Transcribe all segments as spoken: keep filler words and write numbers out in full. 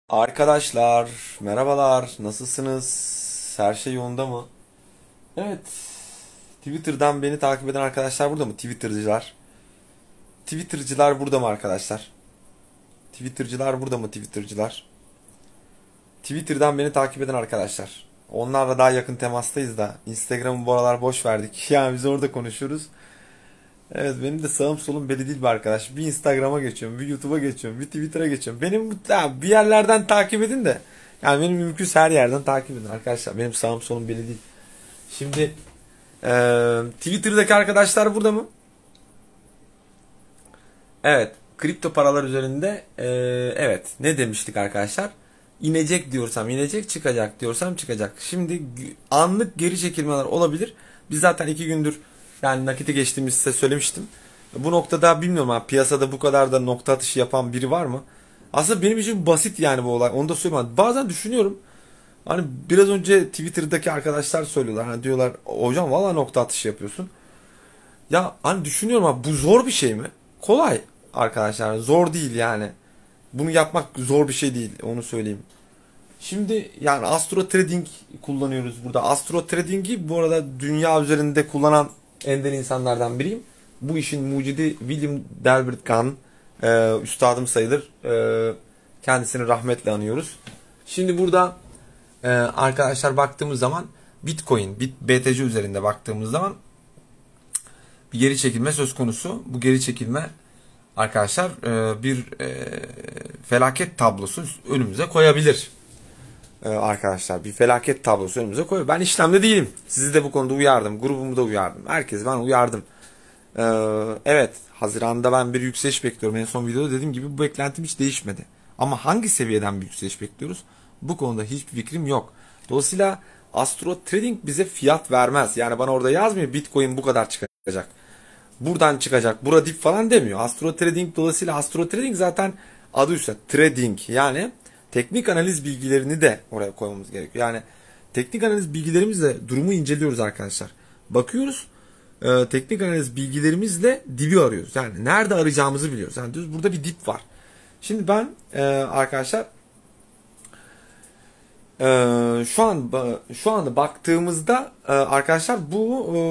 Arkadaşlar, merhabalar. Nasılsınız? Her şey yolunda mı? Evet. Twitter'dan beni takip eden arkadaşlar burada mı? Twitter'cılar. Twitter'cılar burada mı arkadaşlar? Twitter'cılar burada mı? Twitter'cılar. Twitter'dan beni takip eden arkadaşlar. Onlarla daha yakın temastayız da. Instagram'ı bu aralar boş verdik. Yani biz orada konuşuyoruz. Evet, benim de sağım solum belli değil bir arkadaş. Bir Instagram'a geçiyorum, bir YouTube'a geçiyorum, bir Twitter'a geçiyorum. Benim ya, bir yerlerden takip edin de. Yani benim mümkünse her yerden takip edin arkadaşlar. Benim sağım solum belli değil. Şimdi eee, Twitter'daki arkadaşlar burada mı? Evet. Kripto paralar üzerinde eee, evet. Ne demiştik arkadaşlar? İnecek diyorsam inecek, çıkacak diyorsam çıkacak. Şimdi gü- anlık geri çekilmeler olabilir. Biz zaten iki gündür yani nakite geçtiğimizi size söylemiştim. Bu noktada bilmiyorum ha, piyasada bu kadar da nokta atışı yapan biri var mı? Aslında benim için basit yani bu olay. Onu da söyleyeyim. Bazen düşünüyorum. Hani biraz önce Twitter'daki arkadaşlar söylüyorlar. Hani diyorlar hocam valla nokta atışı yapıyorsun. Ya hani düşünüyorum abi, bu zor bir şey mi? Kolay arkadaşlar. Zor değil yani. Bunu yapmak zor bir şey değil. Onu söyleyeyim. Şimdi yani Astro Trading kullanıyoruz burada. Astro Trading'i bu arada dünya üzerinde kullanan ender insanlardan biriyim. Bu işin mucidi William Delbert Gunn. E, üstadım sayılır. E, kendisini rahmetle anıyoruz. Şimdi burada e, arkadaşlar baktığımız zaman Bitcoin, Bit, B T C üzerinde baktığımız zaman bir geri çekilme söz konusu. Bu geri çekilme arkadaşlar e, bir e, felaket tablosu önümüze koyabilir. Ee, arkadaşlar bir felaket tablosu önümüze koyuyor. Ben işlemde değilim. Sizi de bu konuda uyardım. Grubumu da uyardım. Herkes ben uyardım. Ee, evet. Haziran'da ben bir yükseliş bekliyorum. En son videoda dediğim gibi bu beklentim hiç değişmedi. Ama hangi seviyeden bir yükseliş bekliyoruz? Bu konuda hiçbir fikrim yok. Dolayısıyla Astro Trading bize fiyat vermez. Yani bana orada yazmıyor Bitcoin bu kadar çıkacak. Buradan çıkacak. Bura dip falan demiyor. Astro Trading dolayısıyla Astro Trading zaten adı üstünde trading. Yani teknik analiz bilgilerini de oraya koymamız gerekiyor. Yani teknik analiz bilgilerimizle durumu inceliyoruz arkadaşlar. Bakıyoruz, e, teknik analiz bilgilerimizle dibi arıyoruz. Yani nerede arayacağımızı biliyoruz. Yani diyoruz burada bir dip var. Şimdi ben e, arkadaşlar e, şu an şu anda baktığımızda e, arkadaşlar bu e,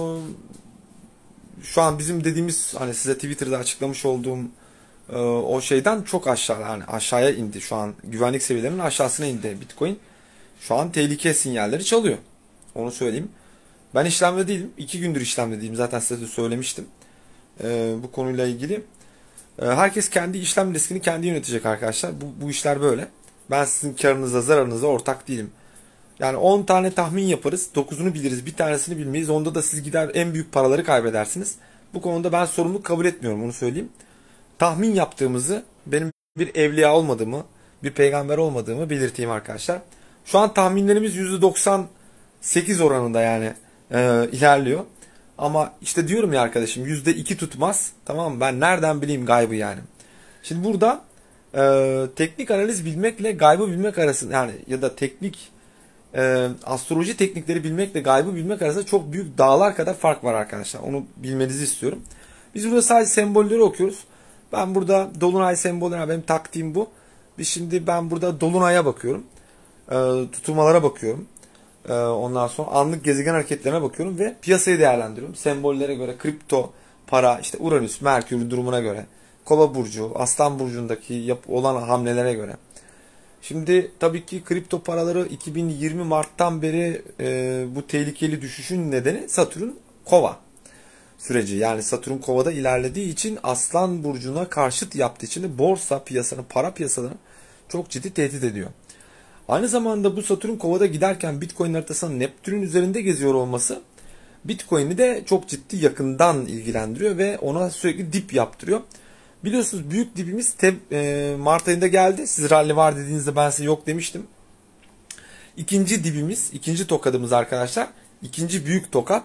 şu an bizim dediğimiz hani size Twitter'da açıklamış olduğum e, o şeyden çok aşağı yani aşağıya indi şu an, güvenlik seviyelerinin aşağısına indi Bitcoin. Şu an tehlike sinyalleri çalıyor. Onu söyleyeyim. Ben işlemde değilim. iki gündür işlemde değilim. Zaten size de söylemiştim. E, bu konuyla ilgili. E, herkes kendi işlem riskini kendi yönetecek arkadaşlar. Bu, bu işler böyle. Ben sizin karınıza zararınıza ortak değilim. Yani on tane tahmin yaparız. dokuzunu biliriz. Bir tanesini bilmeyiz. Onda da siz gider en büyük paraları kaybedersiniz. Bu konuda ben sorumluluk kabul etmiyorum. Onu söyleyeyim. Tahmin yaptığımızı, benim bir evliya olmadığımı, bir peygamber olmadığımı belirteyim arkadaşlar. Şu an tahminlerimiz yüzde doksan sekiz oranında yani e, ilerliyor. Ama işte diyorum ya arkadaşım, yüzde iki tutmaz. Tamam mı? Ben nereden bileyim gaybı yani. Şimdi burada e, teknik analiz bilmekle gaybı bilmek arasında yani ya da teknik e, astroloji teknikleri bilmekle gaybı bilmek arasında çok büyük dağlar kadar fark var arkadaşlar. Onu bilmenizi istiyorum. Biz burada sadece sembolleri okuyoruz. Ben burada dolunay sembolü, benim taktiğim bu. Biz şimdi ben burada dolunaya bakıyorum. E, tutulmalara bakıyorum. E, ondan sonra anlık gezegen hareketlerine bakıyorum ve piyasayı değerlendiriyorum. Sembollere göre kripto, para, işte Uranüs, Merkür durumuna göre. Kova burcu, Aslan burcundaki yap olan hamlelere göre. Şimdi tabii ki kripto paraları iki bin yirmi Mart'tan beri e, bu tehlikeli düşüşün nedeni Satürn Kova süreci. Yani Satürn Kova'da ilerlediği için Aslan burcuna karşıt yaptığı için de borsa piyasanın, para piyasalarını çok ciddi tehdit ediyor. Aynı zamanda bu Satürn Kova'da giderken Bitcoin haritasının Neptün'ün üzerinde geziyor olması Bitcoin'i de çok ciddi yakından ilgilendiriyor ve ona sürekli dip yaptırıyor. Biliyorsunuz büyük dibimiz e, Mart ayında geldi. Siz rally var dediğinizde ben size yok demiştim. İkinci dibimiz, ikinci tokadımız arkadaşlar. İkinci büyük tokat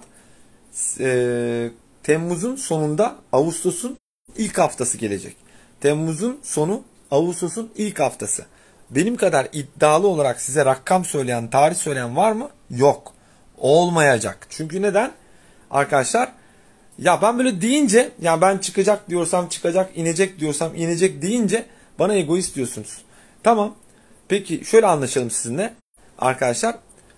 e, Temmuz'un sonunda Ağustos'un ilk haftası gelecek. Temmuz'un sonu Ağustos'un ilk haftası. Benim kadar iddialı olarak size rakam söyleyen, tarih söyleyen var mı? Yok. Olmayacak. Çünkü neden? Arkadaşlar ya ben böyle deyince, ya ben çıkacak diyorsam çıkacak, inecek diyorsam inecek deyince bana egoist diyorsunuz. Tamam. Peki şöyle anlaşalım sizinle arkadaşlar.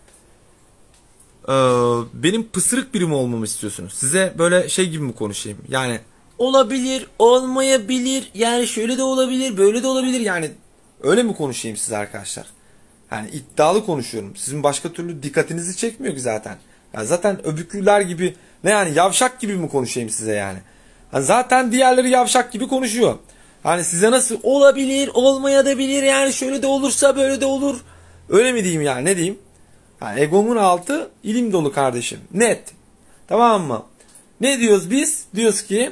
Ee, benim pısırık biri mi olmamı istiyorsunuz? Size böyle şey gibi mi konuşayım? Yani olabilir, olmayabilir. Yani şöyle de olabilir, böyle de olabilir. Yani öyle mi konuşayım size arkadaşlar? Yani iddialı konuşuyorum. Sizin başka türlü dikkatinizi çekmiyor ki zaten. Yani zaten öbüklüler gibi, ne yani yavşak gibi mi konuşayım size yani? Yani zaten diğerleri yavşak gibi konuşuyor. Hani size nasıl olabilir, olmayabilir, yani şöyle de olursa böyle de olur. Öyle mi diyeyim yani, ne diyeyim? Yani egomun altı ilim dolu kardeşim. Net. Tamam mı? Ne diyoruz biz? Diyoruz ki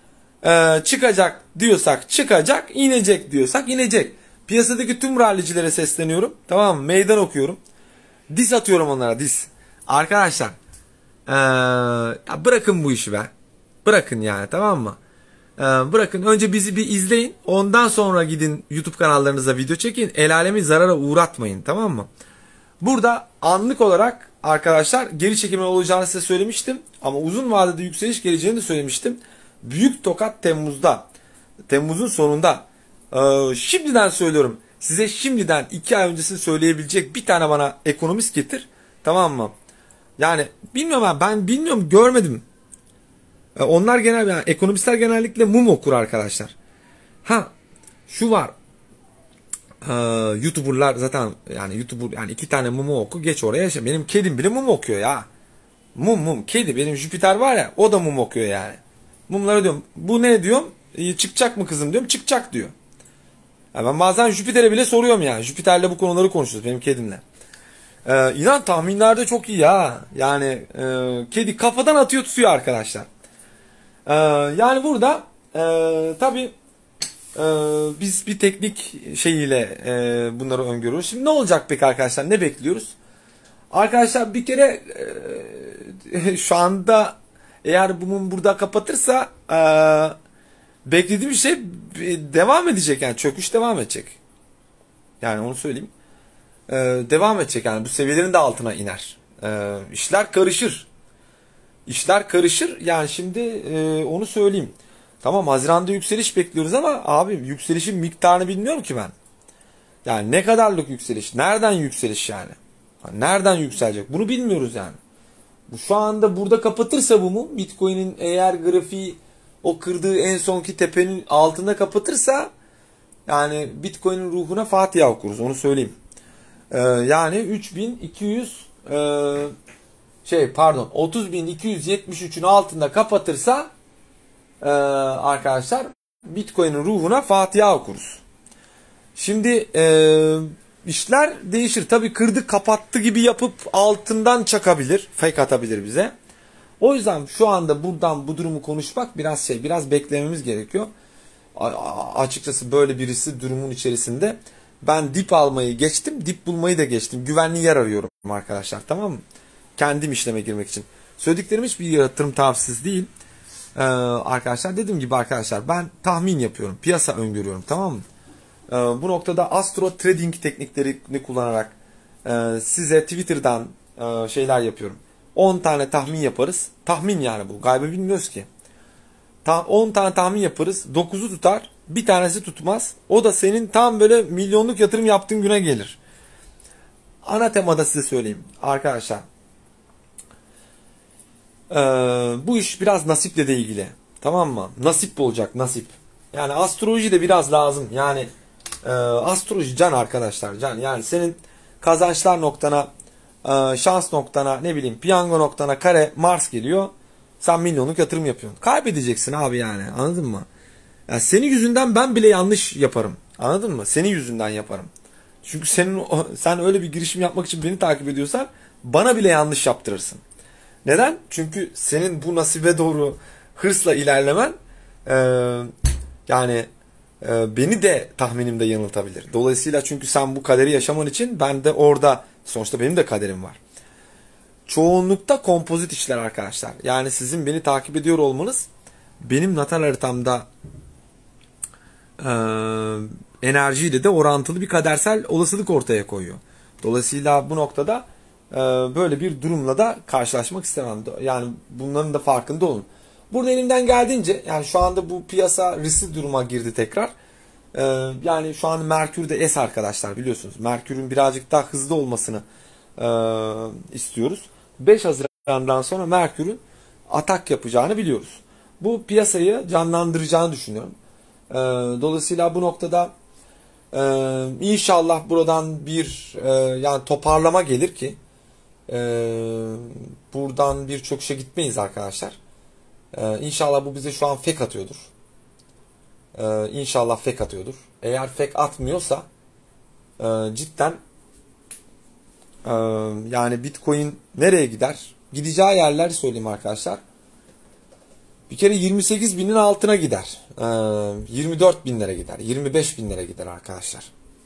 e, çıkacak diyorsak çıkacak, inecek diyorsak inecek. Piyasadaki tüm rallicilere sesleniyorum. Tamam mı? Meydan okuyorum. Dis atıyorum onlara, dis. Arkadaşlar ee, ya bırakın bu işi be. Bırakın yani, tamam mı? Ee, bırakın önce bizi bir izleyin. Ondan sonra gidin YouTube kanallarınıza video çekin. El alemi zarara uğratmayın, tamam mı? Burada anlık olarak arkadaşlar geri çekilme olacağını size söylemiştim. Ama uzun vadede yükseliş geleceğini de söylemiştim. Büyük tokat Temmuz'da. Temmuz'un sonunda. Ee, şimdiden söylüyorum. Size şimdiden iki ay öncesini söyleyebilecek bir tane bana ekonomist getir. Tamam mı? Yani bilmiyorum ben, ben bilmiyorum, görmedim. Ee, onlar genel yani ekonomistler genellikle mum okur arkadaşlar. Ha şu var. Ee, YouTuber'lar zaten yani YouTuber yani iki tane mumu oku geç oraya yaşa. Benim kedim bile mum okuyor ya. Mum mum kedi, benim Jüpiter var ya, o da mum okuyor yani. Mumlara diyorum bu ne diyorum, e, çıkacak mı kızım diyorum, çıkacak diyor. Yani ben bazen Jüpiter'e bile soruyorum yani. Jüpiter'le bu konuları konuşuyoruz benim kedimle. Ee, inan tahminlerde çok iyi ya. Yani e, kedi kafadan atıyor tutuyor arkadaşlar. Ee, yani burada e, tabii e, biz bir teknik şeyiyle e, bunları öngörüyoruz. Şimdi ne olacak peki arkadaşlar? Ne bekliyoruz? Arkadaşlar bir kere e, şu anda eğer bunun burada kapatırsa e, beklediğim şey devam edecek, yani çöküş devam edecek. Yani onu söyleyeyim. Ee, devam edecek yani, bu seviyelerin de altına iner. Ee, işler karışır. İşler karışır yani şimdi e, onu söyleyeyim. Tamam, Haziran'da yükseliş bekliyoruz ama abi yükselişin miktarını bilmiyorum ki ben. Yani ne kadarlık yükseliş? Nereden yükseliş yani? Nereden yükselecek? Bunu bilmiyoruz yani. Bu şu anda burada kapatırsa bu mu? Bitcoin'in eğer grafiği o kırdığı en sonki tepenin altında kapatırsa yani Bitcoin'in ruhuna Fatiha okuruz, onu söyleyeyim. Ee, yani üç bin iki yüz e, şey pardon otuz bin iki yüz yetmiş üçün altında kapatırsa e, arkadaşlar Bitcoin'in ruhuna Fatiha okuruz. Şimdi e, işler değişir. Tabii kırdı kapattı gibi yapıp altından çakabilir. Fake atabilir bize. O yüzden şu anda buradan bu durumu konuşmak biraz şey, biraz beklememiz gerekiyor. A- açıkçası böyle birisi durumun içerisinde. Ben dip almayı geçtim, dip bulmayı da geçtim. Güvenli yer arıyorum arkadaşlar, tamam mı? Kendim işleme girmek için. Söylediklerim hiçbir yatırım tavsiyesi değil. Ee, arkadaşlar dediğim gibi arkadaşlar ben tahmin yapıyorum, piyasa öngörüyorum, tamam mı? Ee, bu noktada astro trading tekniklerini kullanarak e, size Twitter'dan e, şeyler yapıyorum. on tane tahmin yaparız. Tahmin yani bu. Gaybı bilmiyoruz ki. on tane tahmin yaparız. dokuzu tutar. Bir tanesi tutmaz. O da senin tam böyle milyonluk yatırım yaptığın güne gelir. Ana temada size söyleyeyim arkadaşlar. Ee, bu iş biraz nasiple de ilgili. Tamam mı? Nasip olacak, nasip. Yani astroloji de biraz lazım. Yani e, astroloji can arkadaşlar. Can. Yani senin kazançlar noktana, e, şans noktana, ne bileyim piyango noktana kare Mars geliyor. Sen milyonluk yatırım yapıyorsun. Kaybedeceksin abi yani. Anladın mı? Yani senin yüzünden ben bile yanlış yaparım. Anladın mı? Senin yüzünden yaparım. Çünkü senin sen öyle bir girişim yapmak için beni takip ediyorsan bana bile yanlış yaptırırsın. Neden? Çünkü senin bu nasibe doğru hırsla ilerlemen e, yani e, beni de tahminimde yanıltabilir. Dolayısıyla çünkü sen bu kaderi yaşaman için ben de orada sonuçta benim de kaderim var. Çoğunlukta kompozit işler arkadaşlar. Yani sizin beni takip ediyor olmanız benim natal haritamda e, enerjiyle de orantılı bir kadersel olasılık ortaya koyuyor. Dolayısıyla bu noktada e, böyle bir durumla da karşılaşmak istemem. Yani bunların da farkında olun. Burada elimden geldiğince yani şu anda bu piyasa riskli duruma girdi tekrar. Ee, yani şu an Merkür'de S arkadaşlar, biliyorsunuz. Merkür'ün birazcık daha hızlı olmasını e, istiyoruz. beş Haziran'dan sonra Merkür'ün atak yapacağını biliyoruz. Bu piyasayı canlandıracağını düşünüyorum. Ee, dolayısıyla bu noktada e, inşallah buradan bir e, yani toparlama gelir ki e, buradan bir çöküşe gitmeyiz arkadaşlar. E, inşallah bu bize şu an fake atıyordur. E, inşallah fake atıyordur. Eğer fake atmıyorsa e, cidden e, yani Bitcoin nereye gider? Gideceği yerler söyleyeyim arkadaşlar. Bir kere yirmi sekiz binin altına gider. Ee, yirmi dört binlere gider. yirmi beş binlere gider arkadaşlar.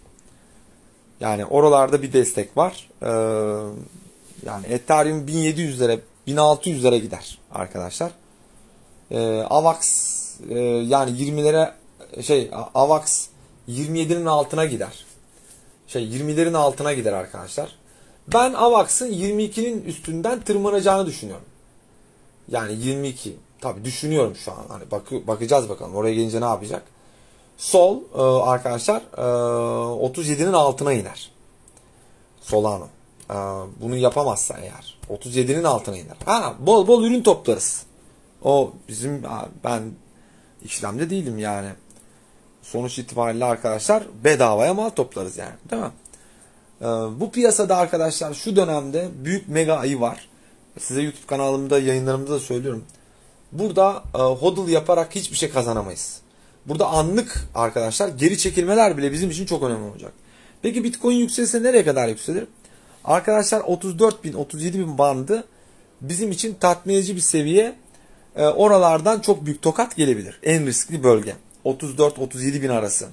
Yani oralarda bir destek var. Ee, yani Ethereum bin yedi yüzlere, bin altı yüzlere gider arkadaşlar. Ee, AVAX e, yani yirmilere şey AVAX yirmi yedinin altına gider. Şey yirmilerin altına gider arkadaşlar. Ben AVAX'ın yirmi ikinin üstünden tırmanacağını düşünüyorum. Yani yirmi iki. Tabii düşünüyorum şu an. Hani bak bakacağız bakalım. Oraya gelince ne yapacak? Sol e, arkadaşlar e, otuz yedinin altına iner. Solano. E, bunu yapamazsa eğer otuz yedinin altına iner. Ha, bol bol ürün toplarız. O bizim, ben işlemde değilim yani. Sonuç itibariyle arkadaşlar bedavaya mal toplarız yani. Değil mi? E, bu piyasada arkadaşlar şu dönemde büyük mega ayı var. Size YouTube kanalımda, yayınlarımda da söylüyorum. Burada e, hodl yaparak hiçbir şey kazanamayız. Burada anlık arkadaşlar geri çekilmeler bile bizim için çok önemli olacak. Peki Bitcoin yükselse nereye kadar yükselir? Arkadaşlar otuz dört bin otuz yedi bin bandı bizim için tatmin edici bir seviye. E, oralardan çok büyük tokat gelebilir. En riskli bölge. otuz dört otuz yedi bin arası.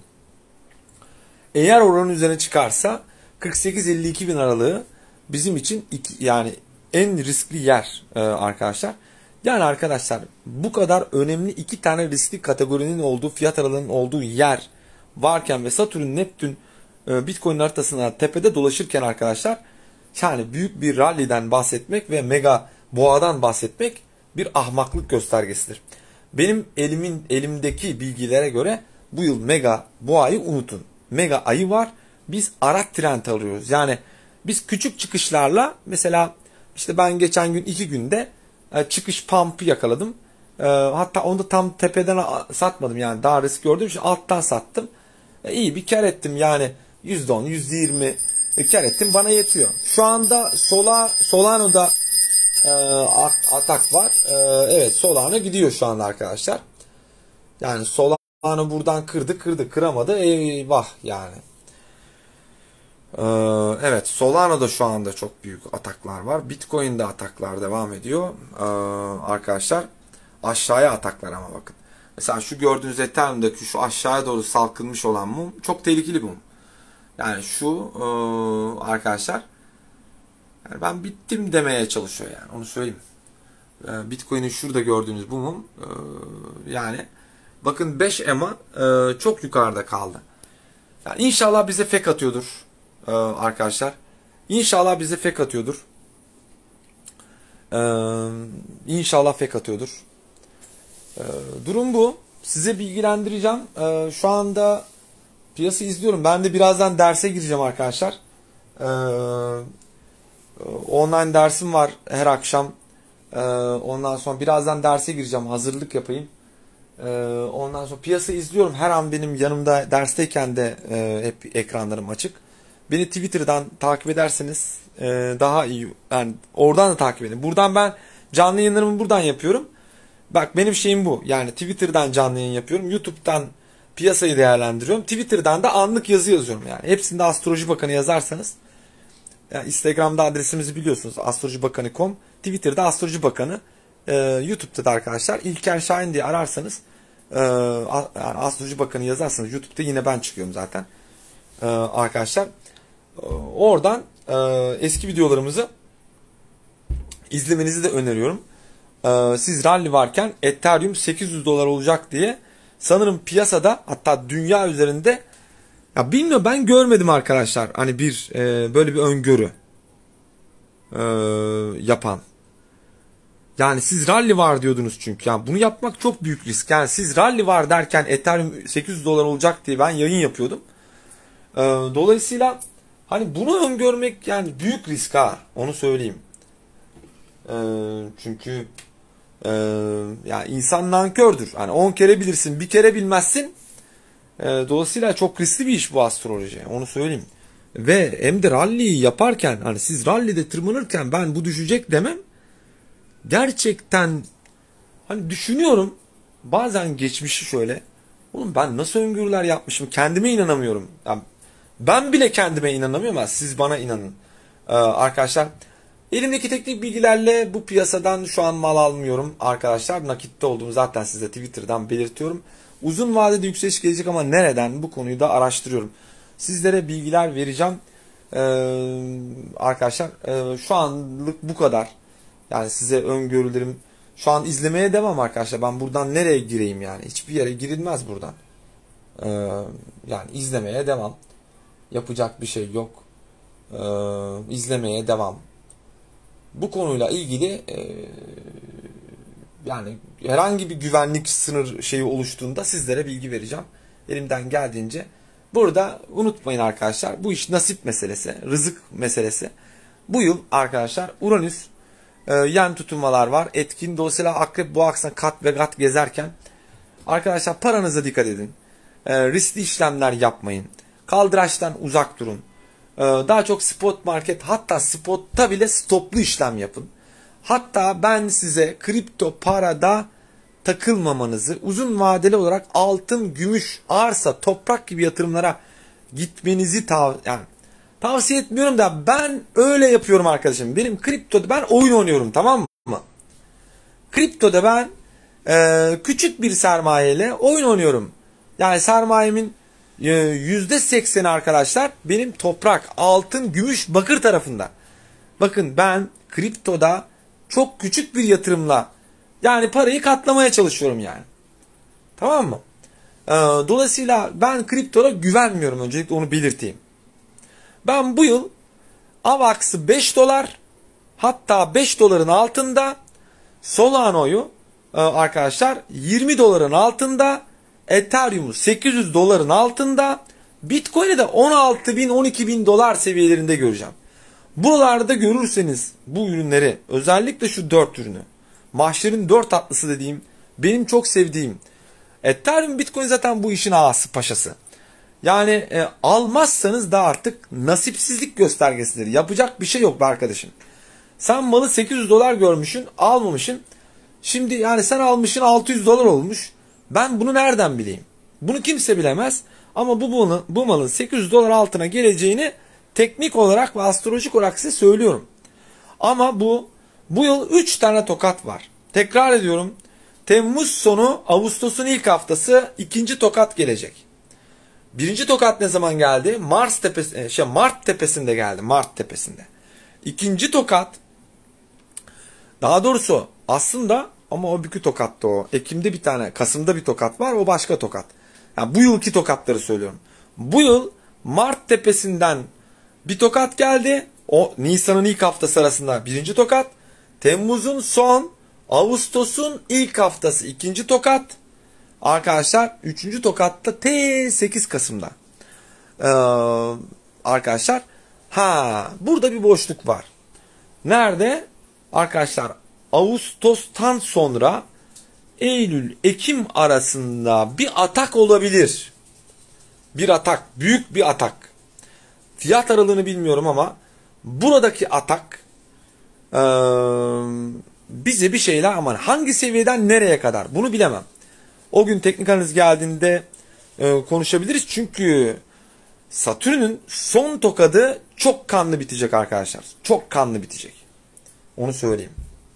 Eğer oranın üzerine çıkarsa kırk sekiz elli iki bin aralığı bizim için iki, yani en riskli yer e, arkadaşlar. Yani arkadaşlar bu kadar önemli iki tane riskli kategorinin olduğu, fiyat aralığının olduğu yer varken ve Satürn, Neptün e, Bitcoin haritasında tepede dolaşırken arkadaşlar, yani büyük bir rally'den bahsetmek ve mega boğadan bahsetmek bir ahmaklık göstergesidir. Benim elimin elimdeki bilgilere göre bu yıl mega boğayı unutun. Mega ayı var. Biz ara trend alıyoruz. Yani biz küçük çıkışlarla, mesela işte ben geçen gün iki günde çıkış pump'ı yakaladım. Hatta onu da tam tepeden satmadım, yani daha risk gördüğüm için alttan sattım. İyi bir kar ettim yani, yüzde on yüzde yirmi kar ettim, bana yetiyor. Şu anda Sola, Solano'da e, atak var. E, evet, Solano gidiyor şu anda arkadaşlar. Yani Solano buradan kırdı kırdı kıramadı, eyvah yani. Ee, evet, Solano'da şu anda çok büyük ataklar var. Bitcoin'de ataklar devam ediyor. Ee, arkadaşlar aşağıya ataklar ama bakın. Mesela şu gördüğünüz Ethereum'daki şu aşağıya doğru salkılmış olan mum çok tehlikeli bir mum. Yani şu e, arkadaşlar, yani ben bittim demeye çalışıyor yani, onu söyleyeyim. Ee, Bitcoin'in şurada gördüğünüz bu mum e, yani bakın beş E M A e, çok yukarıda kaldı. Yani inşallah bize fake atıyordur. Ee, arkadaşlar. İnşallah bize fake atıyordur. Ee, inşallah fake atıyordur. Ee, durum bu. Size bilgilendireceğim. Ee, şu anda piyasa izliyorum. Ben de birazdan derse gireceğim arkadaşlar. Ee, online dersim var her akşam. Ee, ondan sonra birazdan derse gireceğim. Hazırlık yapayım. Ee, ondan sonra piyasa izliyorum. Her an benim yanımda dersteyken de e, hep ekranlarım açık. Beni Twitter'dan takip ederseniz e, daha iyi. Yani oradan da takip edin. Buradan ben canlı yayınlarımı buradan yapıyorum. Bak benim şeyim bu. Yani Twitter'dan canlı yayın yapıyorum. YouTube'dan piyasayı değerlendiriyorum. Twitter'dan da anlık yazı yazıyorum yani. Hepsinde Astroloji Bakanı yazarsanız. Yani Instagram'da adresimizi biliyorsunuz. astroloji bakanı nokta com. Twitter'da Astroloji Bakanı. E, YouTube'da da arkadaşlar İlker Şahin diye ararsanız, e, yani Astroloji Bakanı yazarsanız YouTube'da yine ben çıkıyorum zaten. E, arkadaşlar. Oradan e, eski videolarımızı izlemenizi de öneriyorum. E, siz rally varken Ethereum sekiz yüz dolar olacak diye sanırım piyasada, hatta dünya üzerinde, ya bilmiyorum, ben görmedim arkadaşlar. Hani bir e, böyle bir öngörü e, yapan. Yani siz rally var diyordunuz çünkü. Yani bunu yapmak çok büyük risk. Yani siz rally var derken Ethereum sekiz yüz dolar olacak diye ben yayın yapıyordum. Ee, dolayısıyla hani bunu öngörmek yani büyük risk ha. Onu söyleyeyim. Ee, çünkü e, yani insan nankördür. Hani on kere bilirsin, bir kere bilmezsin. Ee, dolayısıyla çok riskli bir iş bu astroloji. Onu söyleyeyim. Ve hem de rally'yi yaparken hani siz rally'de tırmanırken ben bu düşecek demem. Gerçekten hani düşünüyorum bazen geçmişi şöyle. Oğlum ben nasıl öngörüler yapmışım, kendime inanamıyorum. Yani ben bile kendime inanamıyorum ama siz bana inanın. Ee, arkadaşlar elimdeki teknik bilgilerle bu piyasadan şu an mal almıyorum arkadaşlar. Nakitte olduğumu zaten size Twitter'dan belirtiyorum. Uzun vadede yükseliş gelecek ama nereden, bu konuyu da araştırıyorum. Sizlere bilgiler vereceğim. Ee, arkadaşlar e, şu anlık bu kadar. Yani size öngörülerim. Şu an izlemeye devam arkadaşlar. Ben buradan nereye gireyim yani? Hiçbir yere girilmez buradan. Ee, yani izlemeye devam. Yapacak bir şey yok. Ee, izlemeye devam. Bu konuyla ilgili e, yani herhangi bir güvenlik sınır şeyi oluştuğunda sizlere bilgi vereceğim. Elimden geldiğince. Burada unutmayın arkadaşlar. Bu iş nasip meselesi. Rızık meselesi. Bu yıl arkadaşlar Uranüs e, yen tutulmalar var. Etkin. Dolayısıyla Akrep Boğa aksına kat ve kat gezerken arkadaşlar paranıza dikkat edin. E, riskli işlemler yapmayın. Kaldıraçtan uzak durun. E, daha çok spot market, hatta spotta bile stoplu işlem yapın. Hatta ben size kripto parada takılmamanızı, uzun vadeli olarak altın, gümüş, arsa, toprak gibi yatırımlara gitmenizi tav yani tavsiye etmiyorum da ben öyle yapıyorum arkadaşım. Benim kriptoda ben oyun oynuyorum, tamam mı? Kriptoda ben e, küçük bir sermayeyle oyun oynuyorum. Yani sermayemin e, yüzde sekseni arkadaşlar benim toprak, altın, gümüş, bakır tarafında. Bakın ben kriptoda çok küçük bir yatırımla yani parayı katlamaya çalışıyorum yani. Tamam mı? Ee, dolayısıyla ben kriptoya güvenmiyorum, öncelikle onu belirteyim. Ben bu yıl AVAX'ı beş dolar, hatta beş doların altında, Solano'yu e, arkadaşlar yirmi doların altında, Ethereum'u sekiz yüz doların altında, Bitcoin'i de on altı bin on iki bin dolar seviyelerinde göreceğim. Buralarda görürseniz bu ürünleri, özellikle şu dört ürünü, mahşerin dört atlısı dediğim, benim çok sevdiğim Ethereum, Bitcoin zaten bu işin ağası, paşası. Yani e, almazsanız da artık nasipsizlik göstergesidir. Yapacak bir şey yok be arkadaşım. Sen malı sekiz yüz dolar görmüşsün, almamışsın. Şimdi yani sen almışsın altı yüz dolar olmuş. Ben bunu nereden bileyim? Bunu kimse bilemez. Ama bu malın, bu malın sekiz yüz dolar altına geleceğini teknik olarak ve astrolojik olarak size söylüyorum. Ama bu bu yıl üç tane tokat var. Tekrar ediyorum. Temmuz sonu, Ağustos'un ilk haftası ikinci tokat gelecek. Birinci tokat ne zaman geldi? Mars tepesi, şey Mart tepesinde geldi. Mart tepesinde. İkinci tokat, daha doğrusu aslında ama o bükü tokattı o. Ekim'de bir tane, Kasım'da bir tokat var. O başka tokat. Yani bu yılki tokatları söylüyorum. Bu yıl Mart tepesinden bir tokat geldi. O Nisan'ın ilk haftası arasında birinci tokat. Temmuz'un son, Ağustos'un ilk haftası ikinci tokat. Arkadaşlar üçüncü tokatta T sekiz Kasım'da. Ee, arkadaşlar ha burada bir boşluk var. Nerede? Arkadaşlar Ağustos'tan sonra Eylül, Ekim arasında bir atak olabilir. Bir atak, büyük bir atak. Fiyat aralığını bilmiyorum ama buradaki atak ee, bize bir şeyler, aman hangi seviyeden nereye kadar bunu bilemem. O gün teknik analiz geldiğinde e, konuşabiliriz. Çünkü Satürn'ün son tokadı çok kanlı bitecek arkadaşlar. Çok kanlı bitecek. Onu söyleyeyim.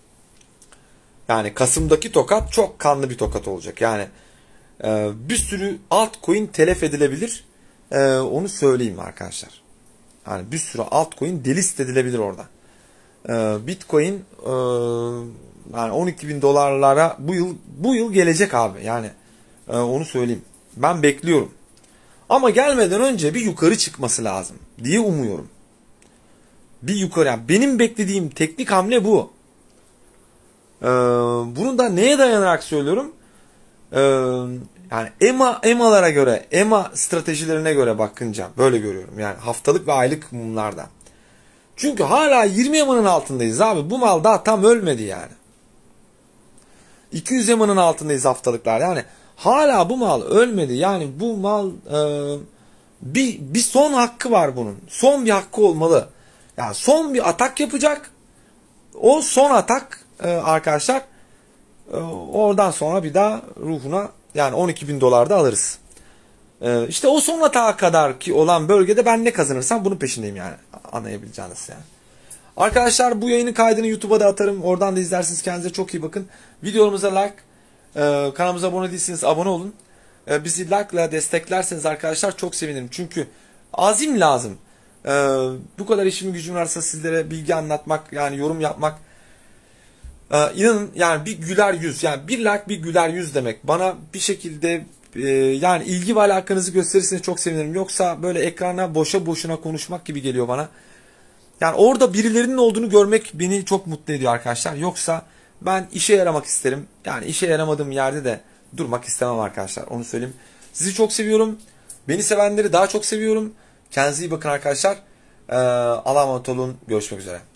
Yani Kasım'daki tokat çok kanlı bir tokat olacak. Yani e, bir sürü altcoin telef edilebilir. E, onu söyleyeyim arkadaşlar. Yani bir sürü altcoin delist edilebilir orada. E, Bitcoin e, yani on iki bin dolarlara bu yıl bu yıl gelecek abi. Yani e, onu söyleyeyim. Ben bekliyorum. Ama gelmeden önce bir yukarı çıkması lazım diye umuyorum. Bir yukarı. Yani benim beklediğim teknik hamle bu. Ee, bunu da neye dayanarak söylüyorum? Ee, yani E M A, E M A'lara göre, E M A stratejilerine göre bakınca böyle görüyorum. Yani haftalık ve aylık mumlarda. Çünkü hala yirmi E M A'nın altındayız abi. Bu mal daha tam ölmedi yani. iki yüz E M A'nın altındayız haftalıklar. Yani hala bu mal ölmedi. Yani bu mal e, bir, bir son hakkı var bunun. Son bir hakkı olmalı. Yani son bir atak yapacak. O son atak e, arkadaşlar e, oradan sonra bir daha ruhuna yani on iki bin dolar da alırız. E, işte o son atağa kadar ki olan bölgede ben ne kazanırsam bunun peşindeyim yani. Anlayabileceğiniz yani. Arkadaşlar bu yayının kaydını YouTube'a da atarım. Oradan da izlersiniz. Kendinize çok iyi bakın. Videolarımıza like, e, kanalımıza abone değilseniz abone olun. E, bizi like ile desteklerseniz arkadaşlar çok sevinirim. Çünkü azim lazım. E, bu kadar işim gücüm varsa sizlere bilgi anlatmak, yani yorum yapmak. E, inanın yani bir güler yüz, yani bir like bir güler yüz demek. Bana bir şekilde e, yani ilgi ve alakanızı gösterirseniz çok sevinirim. Yoksa böyle ekrana boşa boşuna konuşmak gibi geliyor bana. Yani orada birilerinin olduğunu görmek beni çok mutlu ediyor arkadaşlar. Yoksa ben işe yaramak isterim. Yani işe yaramadığım yerde de durmak istemem arkadaşlar. Onu söyleyeyim. Sizi çok seviyorum. Beni sevenleri daha çok seviyorum. Kendinize iyi bakın arkadaşlar. Ee, Allah'a emanet olun. Görüşmek üzere.